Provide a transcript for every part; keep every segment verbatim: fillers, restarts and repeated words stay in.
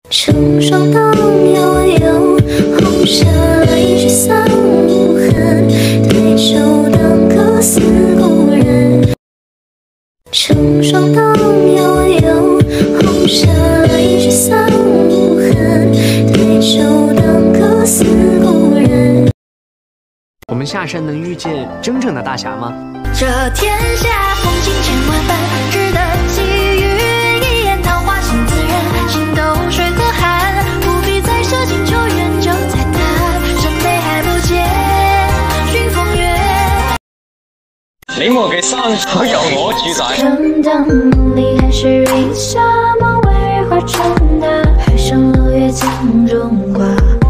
成双荡悠悠，红霞泪水散无痕，对酒当歌思故人。成双荡悠悠，红霞泪水散无痕，对酒当歌思故人。 我们下山能遇见真正的大侠吗？ 这天下风景千万般，值得际遇一眼桃花心自然，心动水和寒，不必再奢情求远就再谈，真美还不见寻风月。 你我嘅生活由我主宰。 看到梦里还是云霞，梦外日花传达，海上楼月江中挂。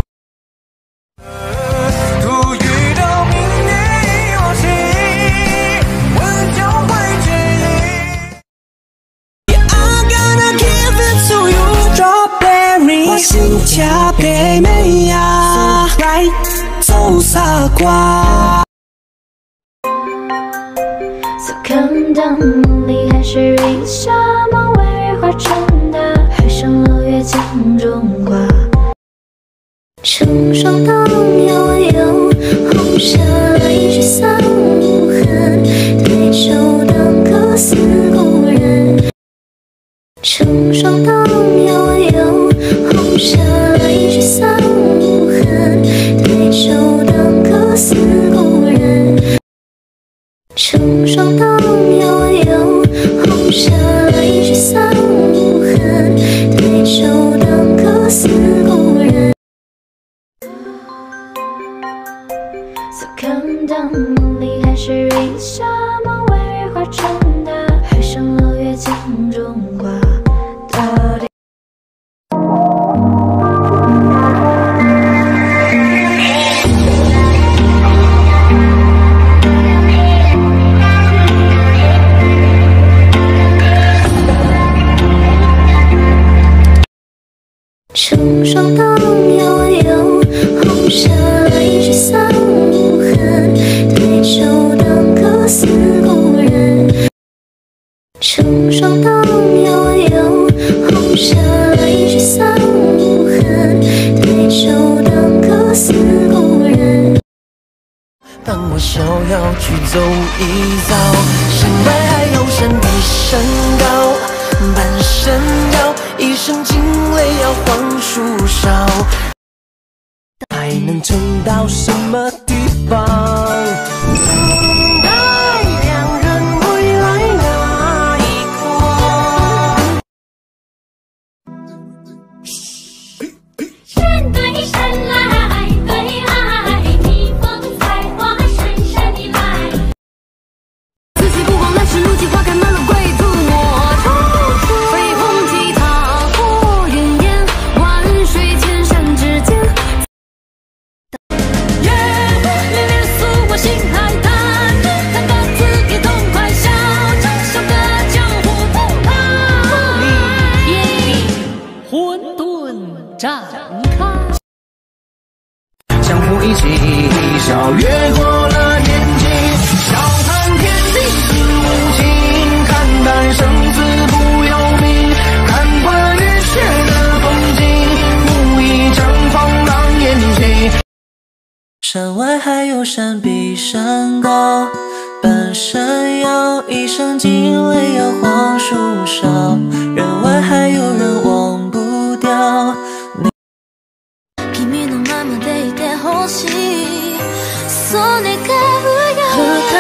新加北美呀，走傻瓜。 看到梦里还是云霞，梦外日花传达，海上楼月江中挂。成双荡悠悠，红霞泪水散无痕，对酒当歌思故人。成双荡悠悠，红霞泪水散无痕，对酒当歌思故人。成双荡悠悠，红霞泪水散无痕，对酒当歌思故人。看到梦里还是云霞，梦外日花传达，海上楼月江中挂。到底成双荡悠悠，红霞泪水散无痕，对酒当歌思故人。成双荡悠悠，红霞泪水散无痕，对酒当歌思故人。 当我逍遥去走一遭，山外还有山比山高，半山腰，一生惊雷摇黄树梢，还能撑到什么地方？等待两人归来那一刻。 山对山来，海对海，逆风采花，深山里来。四季不光来时路际花开满了归途，我处处飞鸿踢踏过云烟，万水千山之间。夜恋恋诉我心海滩，看到自己痛快笑，这首歌江湖不怕。 混沌展开。 相互一起一笑，越过了年纪，笑谈天地事无情，看淡生死不由命，看惯浴血的风景，无意张狂浪眼睛。山外还有山比山高，半山腰，一声惊雷摇黄树梢，人外还有人忘不掉。 君のままでいてほしい、それが不要。